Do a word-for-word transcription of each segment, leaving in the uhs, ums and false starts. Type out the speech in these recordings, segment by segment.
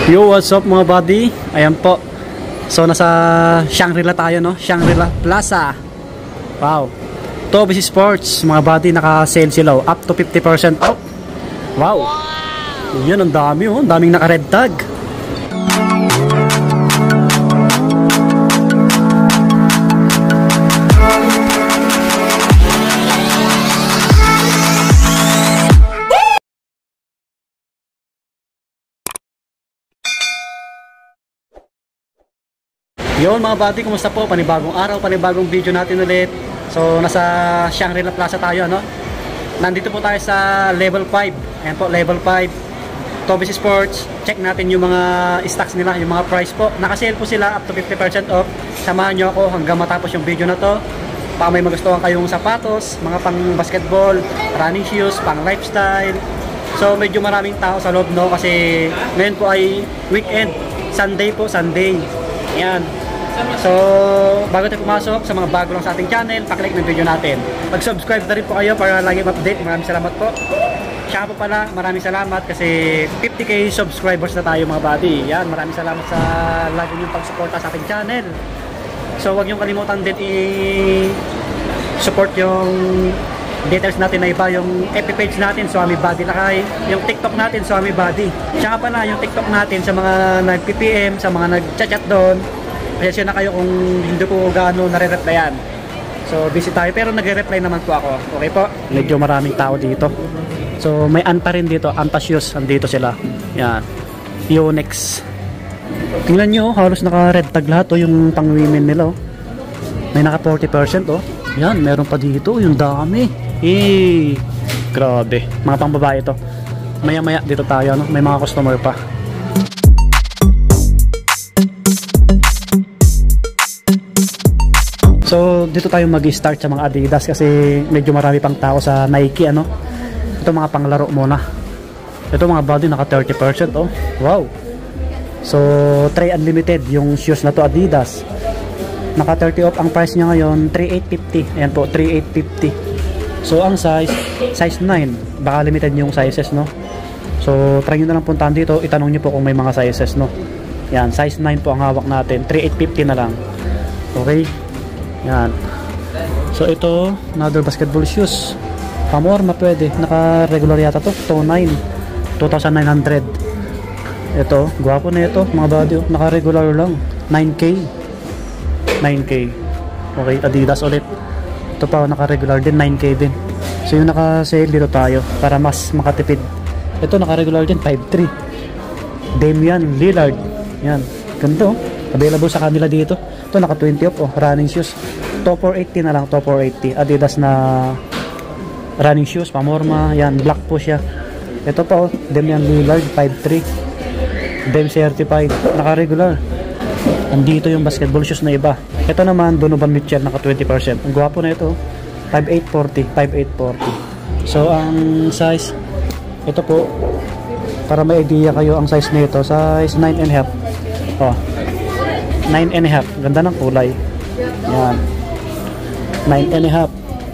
Yo, what's up mga buddy? Ayan po. So nasa Shangri-La tayo, no? Shangri-La Plaza. Wow. To B C Sports, mga buddy, naka-sale sila, oh. Up to fifty percent off. Wow. Yan, ang dami, oh. Ang daming naka-red tag. Yun mga buddy, kumusta po? Panibagong araw, panibagong video natin ulit. So nasa Shangri-La Plaza tayo, no? Nandito po tayo sa level five. Ayan po, level five To B C Sports. Check natin yung mga stocks nila, yung mga price po. Naka-sale po sila up to fifty percent off. Samahan nyo ako hanggang matapos yung video na to. Baka may magustuhan kayong sapatos, mga pang basketball, running shoes, pang lifestyle. So medyo maraming tao sa loob, no? Kasi ngayon po ay weekend, Sunday po, Sunday. Ayan. So, bago tayo pumasok sa mga bago lang sa ating channel, paklik ng video natin. Mag-subscribe na rin po kayo para lagi update. Maraming salamat po. Siya po pala, maraming salamat kasi fifty K subscribers na tayo mga buddy. Yan, maraming salamat sa lagi niyong pagsuporta sa ating channel. So, huwag niyong kalimutan din i-support yung details natin na iba, yung F B page natin, Swami Body Lakay, yung TikTok natin, Swami Body. Siya pala, yung TikTok natin sa mga nag-P P M, sa mga nag-chat-chat doon. Pasensya na kayo kung hindi po gaano nare-replyan. So busy tayo pero nagre-reply naman po ako. Okay po? Medyo maraming tao dito. So may anta rin dito, anta shoes, andito sila. Yan. Yonex. Tingnan nyo, halos naka-red tag lahat, oh, yung pang women nila. Oh. May naka forty percent, oh. Yan, meron pa dito, yung dami. Eh, grabe. Mga pang babae to. Maya-maya dito tayo, no? May mga customer pa. So dito tayo mag-start sa mga Adidas kasi medyo marami pang tao sa Nike, ano. Ito mga panglaro muna. Ito mga body naka thirty percent, oh. Wow. So try unlimited yung shoes na to, Adidas. Naka thirty off ang price niya ngayon, three thousand eight hundred fifty. Ayan po, three thousand eight hundred fifty. So ang size, size nine. Baka limited yung sizes, no. So try nyo na lang puntahan dito, itanong nyo po kung may mga sizes, no. Yan, size nine po ang hawak natin, three thousand eight hundred fifty na lang. Okay. Yan. So ito, another basketball shoes. Pamorma pwede. Naka-regular yata to. two nine. two thousand nine hundred. Ito, gwapo na ito. Mga body. Naka-regular lang. nine K. nine K. Okay, Adidas ulit. Ito pa, naka-regular din. nine K din. So yung naka-sale dito tayo para mas makatipid. Ito, naka-regular din. five three. Damian Lillard. Yan. Ganito. Available sa kanila dito. Ito naka twenty off, oh, running shoes. To four eighty na lang, to four eighty. Adidas na running shoes, pamorma. Yan, black po siya. Ito pa, oh, Damian Lillard five three. Dem certified, naka-regular. Andito yung basketball shoes na iba. Ito naman, Donovan Mitchell, naka twenty percent. Ang gwapo na ito, five eight forty, five eight forty. So ang size, ito po, para may idea kayo ang size nito, size nine and a half. Oh, nine and a half. Ganda ng kulay. Yan. nine and a half.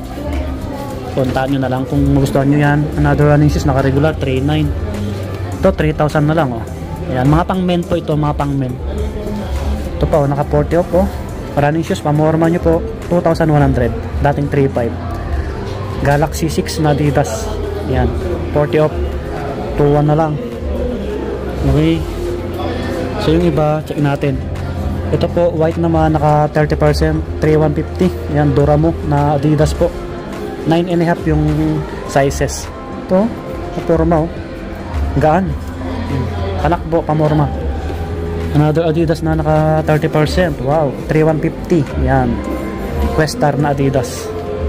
Puntaan nyo na lang kung magustuhan nyo yan. Another running shoes, naka-regular, three nine. Ito, three thousand na lang, oh. Yan, mga pang men po ito, mga pang men. Ito pa, oh, naka forty off, oh. Running shoes, pamorma nyo po, two thousand one hundred. Dating three five. Galaxy six na Adidas. Yan, forty off. two one na lang. Okay. So yung iba, check natin. Ito po, white naman, naka thirty percent, three thousand one hundred fifty. Yan, Duramo na Adidas po. nine and a half yung sizes. Ito, pamorma, oh. Gaan. Panak po, pamorma. Another Adidas na naka thirty percent. Wow, three thousand one hundred fifty. Yan. Questar na Adidas.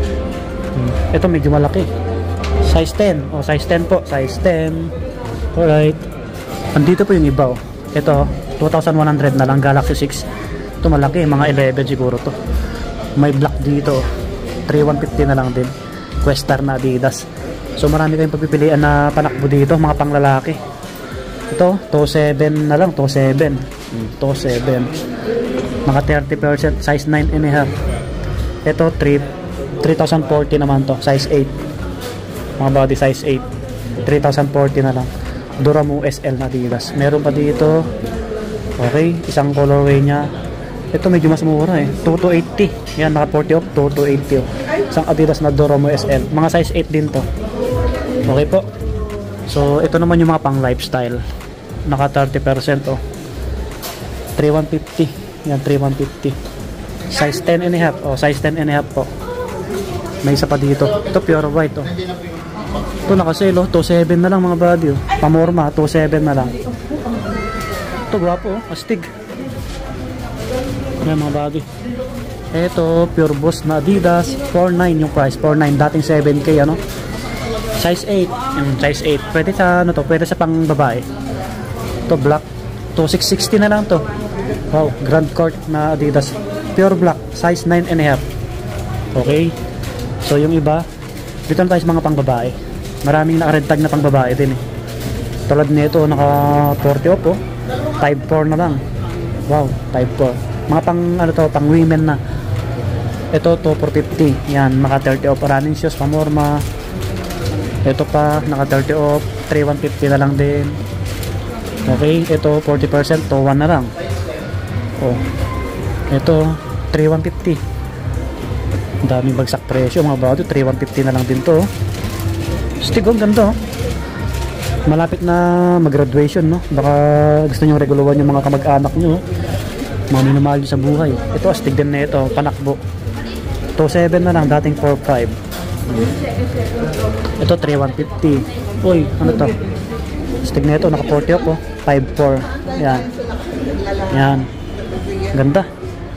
Ito medyo malaki. Size ten. O, oh, size ten po. Size ten. Alright. Andito po yung iba, oh. Ito, two thousand one hundred na lang, Galaxy six. Ito malaki, mga eleven siguro to. May black dito, three thousand one hundred fifty na lang din. Questar na Adidas. So marami kayong pagpipilian na panakbo dito, mga panglalaki. Ito, two seven na lang, two seven. two seven. Mga thirty percent, size nine and a half. Ito, three thousand forty naman to, size eight. Mga body size eight. three thousand forty na lang. Doramo S L na Adidas. Meron pa dito, okay, isang colorway niya. Ito medyo mas mura eh, two two eighty. Yan, naka forty off, two two eighty oh. Isang Adidas na Doramo S L, mga size eight din to. Okay po. So ito naman yung mga pang lifestyle, naka thirty percent oh, three one fifty. Yan, three one fifty, size ten and a half oh, size ten and a half po. May isa pa dito, ito pure white oh. Ito naka-sale oh, two seven na lang mga buddy oh. Pamorma, two seven na lang. Ito gwapo oh, astig. Yan mga buddy. Ito pure boss na Adidas, four nine yung price, four nine, dating seven K ano. Size eight, yung size eight. Pwede sa ano to, pwede sa pang babae. Ito black, to six sixty na lang to. Wow, Grand Court na Adidas, pure black, size nine and a half. Okay. So yung iba, dito na tayo sa mga pang babae. Maraming naka-red tag na pang babae din eh. Tulad nito, naka forty off oh. Type four na lang. Wow, type four. Mga pang ano to, pang women na. Ito to four fifty. Yan, naka thirty off, running shoes, pamorma. Ito pa, naka thirty off, three one fifty na lang din. Okay, ito forty percent, to one na lang. Oh. Ito three one fifty. Daming bagsak presyo mga bago, three one fifty na lang din to. Stig, ang ganda oh. Malapit na mag-graduation no. Baka gusto niyo reguluhan yung mga kamag-anak niyo. Mga minamahal sa buhay. Ito astig din na ito, panakbo. two seven na lang, dating four five. Ito three one fifty. Uy, ano to? Astig na ito, naka forty off oh. five four. Yan. Yan. Ganda.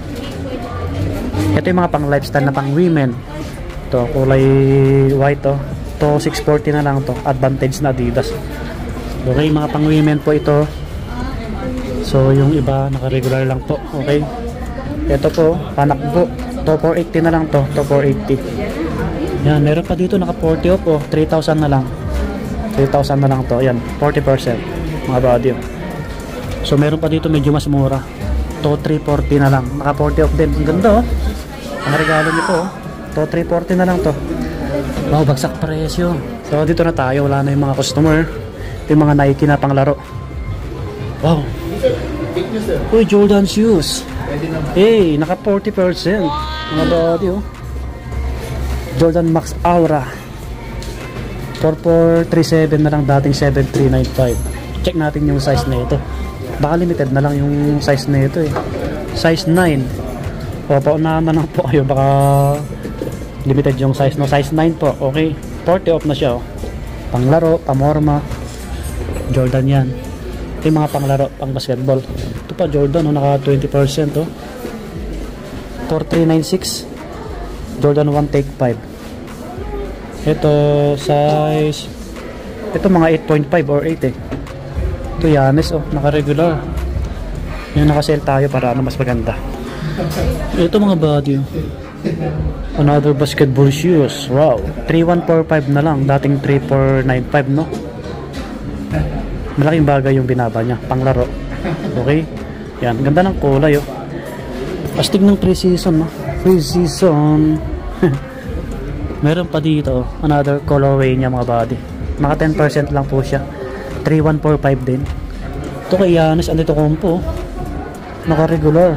Ito yung mga pang lifestyle na pang women. Ito, kulay white oh. Ito six forty na lang to. Advantage na Adidas. Okay, mga pang women po ito. So yung iba naka-regular lang po. Okay. Ito po, panakbo. To four eighty na lang to. To four eighty. Yan, meron pa dito naka forty off oh. three thousand na lang. three thousand na lang to. Yan, forty percent. Mga body oh. So meron pa dito medyo mas mura. To three forty na lang. Naka forty off din. Ang ganda oh. Ang regalo nito oh. To three forty na lang to. Wow, bagsak presyo. So dito na tayo, wala na yung mga customer. Ito yung mga Nike na panglaro. Wow. Uy, Jordan shoes. Hey, naka forty percent. Mga body oh. Jordan Max Aura. four four three seven na lang, dating seven three nine five. Check natin yung size na ito. Baka limited na lang yung size na ito eh. Size nine. O, paunahan na lang po kayo. Baka limited yung size, no? Size nine po, okay. forty off na siya oh. Panglaro, pamorma, Jordan yan. Ito yung mga panglaro, pang basketball. Ito pa Jordan oh, naka twenty percent oh. four three nine six. Jordan one take five. Ito size, ito mga eight point five or eight eh. Ito Yanis oh, naka regular. Yung naka-sale tayo para ano mas maganda. Ito mga body oh. Another basketball shoes. Wow, three one four five na lang, dating three four nine five no. Malaking bagay yung binaba niya, panglaro. Okay. Yan, ganda ng kulay oh. Astig ng pre-season no. Pre-season. Meron pa dito another colorway niya mga body. Naka ten percent lang po siya. three one four five din. Ito kay Yanis Antetokounmpo. Naka regular.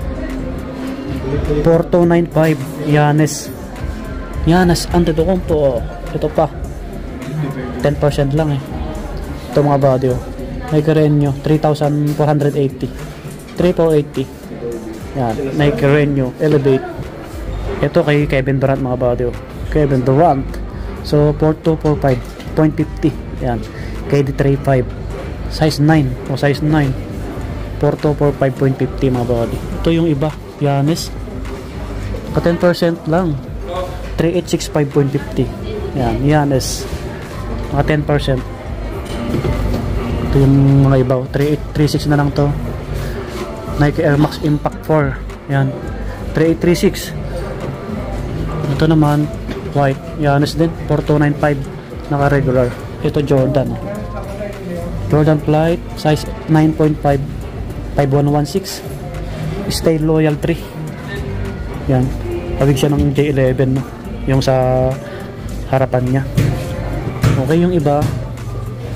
four two nine five. Yanis Yanis Antetokounmpo. Ito pa ten percent lang eh. Ito mga body oh. Nike Renyo three thousand four hundred eighty. three thousand four hundred eighty. Yan, Nike Renyo Elevate. Ito kay Kevin Durant mga body oh. Kevin Durant. So four two four five point fifty. Yan, K D thirty-five. Size nine o size nine. four two four five point fifty mga body. Ito yung iba, Yanis. Ka ten percent lang. three eight six five point fifty. Yan, Yanis. Mga ten percent. Ito yung mga iba, three eight three six na lang to. Nike Air Max Impact four. Yan, three eight three six. Ito naman white, Yanis din, four two nine five. Naka regular. Ito Jordan. Jordan Flight size nine point five, five one one six. Stay Loyal three. Yan, tawag siya ng J eleven no? Yung sa harapan niya. Okay, yung iba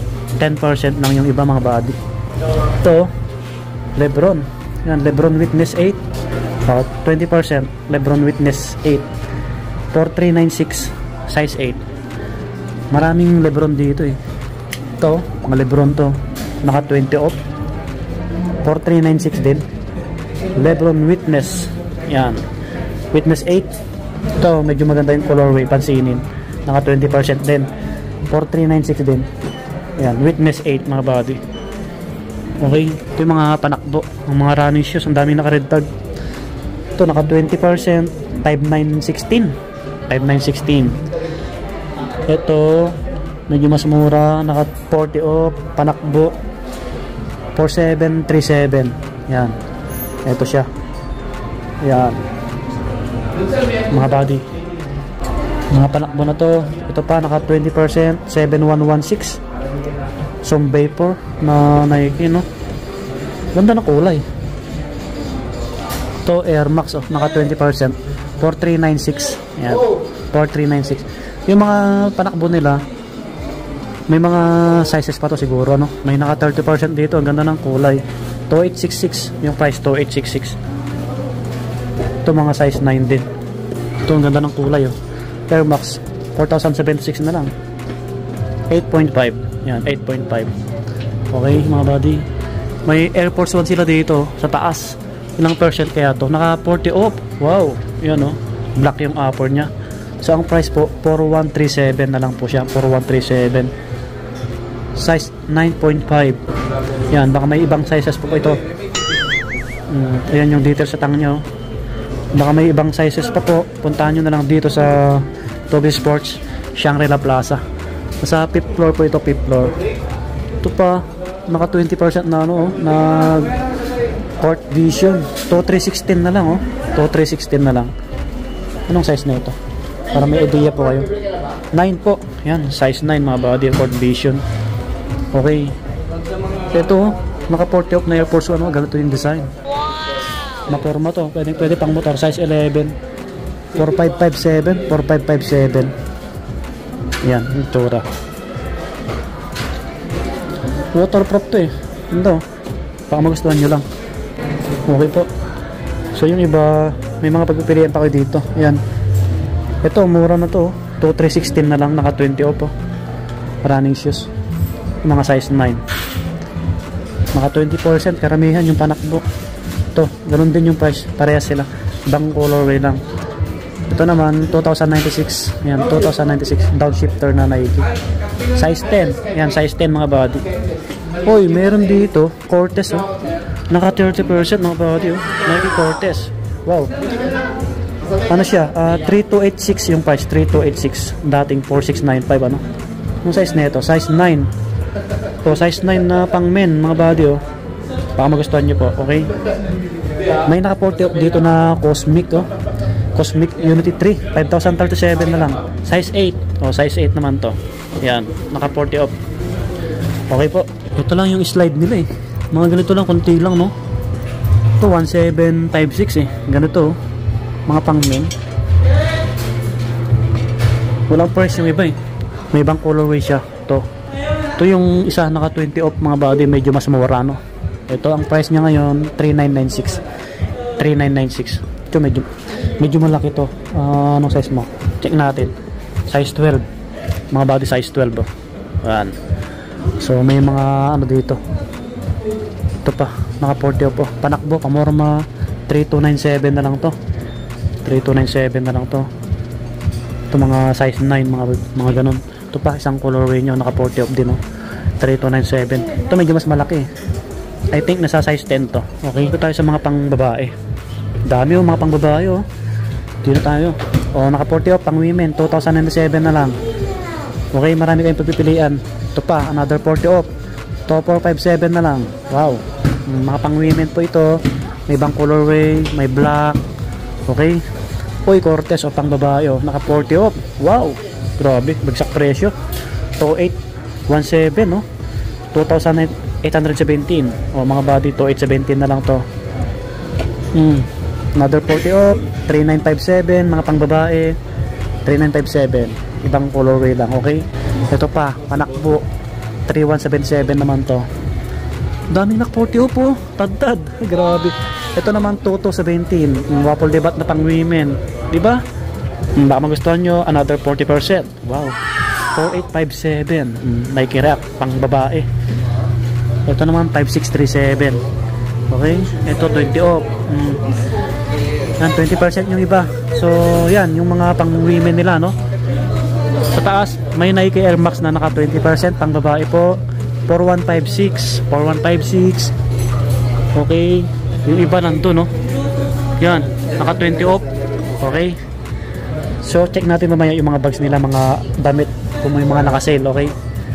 ten percent lang yung iba mga body. Ito, Lebron. Yan, Lebron Witness eight. Uh, twenty percent. Lebron Witness eight. four three nine six. Size eight. Maraming Lebron dito eh. Ito, mga Lebron to. Naka twenty off. four three nine six din. Lebron Witness. Yan. Witness eight. Ito, medyo maganda yung colorway. Pansinin. Naka twenty percent din. four three nine six din. Yan. Witness eight mga body. Okay. Ito yung mga panakbo. Ang mga running shoes. Ang daming naka red tag. Ito, naka twenty percent. five nine sixteen. five nine sixteen. Ito, medyo mas mura. Naka forty off. Panakbo. four seven three seven. Yan. Ito siya. Yan. Mga body. Mga panakbo na to. Ito pa, naka twenty percent. seven one one six. Some vapor na Nike, no? Ganda na kulay. Ito, Air Max, oh. Naka twenty percent. four three nine six. Yan. four three nine six. Yung mga panakbo nila, may mga sizes pa to siguro, no? May naka thirty percent dito. Ang ganda ng kulay. two eight six six. Yung price, two eight six six. Ito mga size nine din. Ito ang ganda ng kulay, oh. Air Max, four thousand seventy-six na lang. eight point five. Yan, eight point five. Okay, mga buddy. May Air Force One sila dito sa taas. Ilang percent kaya to? Naka forty off. Wow. Yan, oh. Black yung upper niya. So, ang price po, four one three seven na lang po siya. four one three seven. Size nine point five. Yan, baka may ibang sizes po po ito. Um, ayan yung details sa tang nyo. Baka may ibang sizes pa po. Puntahan nyo na lang dito sa Toby Sports, Shangri-La Plaza. Sa fifth floor po ito, fifth floor. Ito pa, naka twenty percent na ano, oh, na Court Vision. two three sixteen na lang, oh. two three sixteen na lang. Anong size na ito? Para may idea po kayo. nine po. Yan, size nine mga body, Court Vision. Okay. Ito, naka forty off na Air Force One, ganito yung design. Maporma to, pwede, pwede pang motor, size eleven. four five five seven, four five five seven. Yan, yung tura. Waterproof to eh. Ito, baka magustuhan nyo lang. Okay po. So yung iba, may mga pagpipilian pa kayo dito. Yan. Ito, mura na to. two three sixteen na lang, naka twenty off po. Running shoes. Mga size nine. Naka twenty percent, karamihan yung panakbo. Ito, ganun din yung price. Parehas sila. Ibang colorway lang. Ito naman, two thousand ninety-six. Yan, two thousand ninety-six. Downshifter na Nike. Size ten. Yan, size ten mga body. Uy, meron dito. Cortez, oh. Naka thirty percent mga body, oh. Nike Cortez. Wow. Ano siya? Uh, three two eight six yung price. three two eight six. Dating four six nine five, ano? Yung size na ito? Size nine. So, size nine na pang men, mga body, oh. Baka magustuhan nyo po, okay? May naka forty dito na Cosmic, oh. Cosmic Unity three, five thousand thirty-seven na lang. Size eight. O, size eight naman to. Yan, naka forty off. Okay po. Ito lang yung slide nila eh. Mga ganito lang, konti lang, no? Ito, one seven five six eh. Ganito, oh. Mga pang men. Walang price yung iba eh. May ibang colorway siya. Ito. Ito yung isa, naka twenty off mga body. Medyo mas mura, no? Ito, ang price niya ngayon, three nine nine six. three nine nine six. Ito, medyo medyo malaki to. Uh, anong size mo? Check natin. Size twelve. Mga body size twelve, oh. Ayan. So may mga ano dito. Ito pa, naka forty po. Panakbo, pamorma, three two nine seven na lang to. three two nine seven na lang to. Ito mga size nine, mga mga ganun. Ito pa, isang colorway nyo, naka forty off din, oh. three two nine seven. Ito medyo mas malaki. I think nasa size ten to. Okay, ito tayo sa mga pang babae. Dami, oh, mga pang babae, oh. Dito tayo. O, naka forty off pang women, two thousand ninety-seven na lang. Okay, marami kayong pagpipilian. Ito pa, another forty off. two four five seven na lang. Wow. Mga pang women po ito. May ibang colorway, may black. Okay. Uy, Cortez o pang babae, oh. Naka forty off. Wow. Grabe, bagsak presyo. two eight one seven, no? two thousand eight hundred seventeen. O, mga body, two eight seventeen na lang to. Hmm. Another forty off, three nine five seven, mga pang babae, three nine five seven. Ibang colorway lang, okay? Ito pa, panakbo. three one seven seven naman to. Daming nak forty off po. Tad-tad. Grabe. Ito naman two two seventeen. Waffle debat na pang women. Diba? Baka magustuhan nyo, another forty percent. Wow. four eight five seven. Nike React, pang babae. Ito naman five six three seven. Okay. Ito twenty off. Mm. Yan, twenty percent yung iba. So, yan. Yung mga pang women nila, no? Sa taas, may Nike Air Max na naka twenty percent. Pang babae po. four one five six. four one five six. Okay. Yung iba nandun, no? Yan. Naka twenty off. Okay. So, check natin mamaya yung mga bags nila, mga damit, kung may mga naka-sale, okay?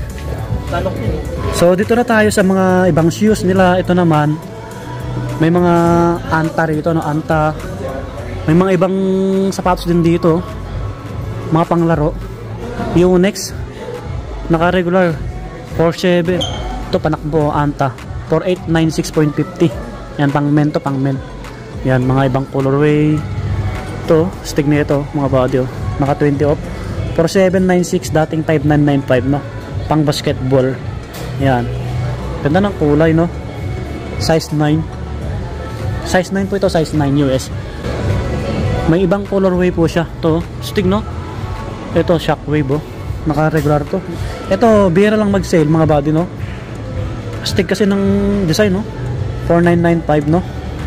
So, dito na tayo sa mga ibang shoes nila. Ito naman, may mga Anta rito, no? Anta. May mga ibang sapatos din dito. Mga panglaro. Yung next, naka-regular, four seven. Ito, panakbo, Anta. four eight nine six point five zero. Yan, pang men to, pang men. Yan, mga ibang colorway. Ito, stick na ito, mga body, oh. Naka twenty off. four seven nine six, dating five nine nine five, no? Pang basketball. Yan. Ganda ng kulay, no? Size nine. Size nine po ito, size nine U S. May ibang colorway po siya. Ito, stick, no? Ito, Shockwave, oh. Naka-regular to. Ito, bihira lang mag-sale, mga body, no? Stick kasi ng design, no? four nine nine five, no?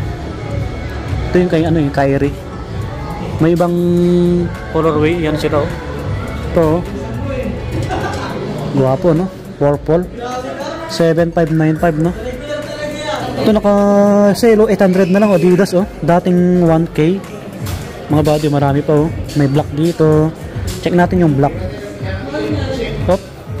Ito yung kay, ano, yung Kyrie. May ibang colorway, yan sila, oh. Ito, oh. Guwapo, no? Purple. seven five nine five, no? Ito naka-sale, oh. eight hundred na lang, oh. Adidas, oh. Dating one K. Mga body, marami pa, oh. May black dito. Check natin yung black. Hop.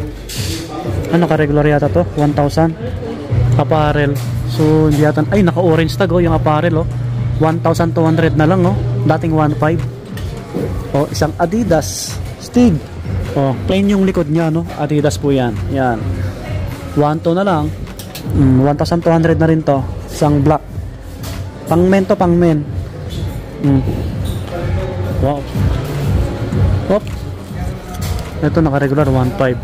Ano, naka-regular yata to? one thousand. Apparel. So, hindi yata. Ay, naka-orange tag, oh. Yung apparel, oh. one thousand two hundred na lang, oh. Dating one five. Oh, isang Adidas Stig. Oh, plain yung likod niya, no? Adidas po yan. Yan. one two na lang. Mm, one thousand two hundred na rin to. Isang black. Pang men to, pang men. Mm. Wow. Hop. Ito, naka-regular one five.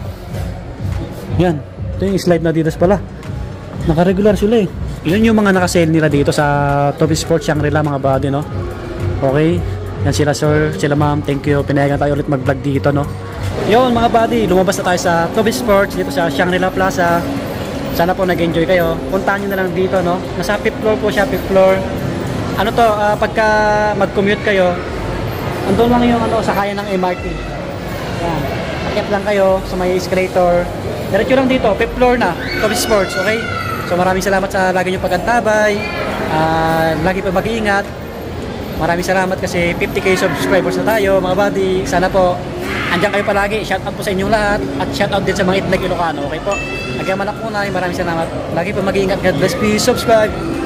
Yan. Ito yung slide na Adidas pala. Naka-regular sila, eh. Yun yung mga naka-sale nila dito sa Toby Sports Shangri-La, mga body, no? Okay. Yan sila, sir. Sila, ma'am. Thank you. Pinayagan tayo ulit mag-vlog dito, no? Yun, mga body. Lumabas na tayo sa Toby Sports dito sa Shangri-La Plaza. Sana po nag-enjoy kayo. Puntahan nyo na lang dito, no? Nasa fifth floor po siya, fifth floor. Ano to, uh, pagka mag-commute kayo, andun lang yung ano, sakaya ng M R T. Yan. Akit lang kayo sa may escalator. Diretso lang dito, fifth floor na, Toby Sports, okay? So maraming salamat sa lagi nyo pag-antabay. Uh, lagi pa mag-iingat. Maraming salamat kasi fifty K subscribers na tayo, mga buddy. Sana po andyan kayo palagi. Shoutout po sa inyong lahat. At shoutout din sa mga Itnag Ilocano. Okay po? Nagyaman ako na. Maraming salamat. Lagi pa mag-iingat. God bless. Please subscribe.